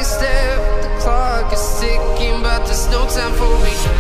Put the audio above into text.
step, the clock is ticking, but there's no time for me.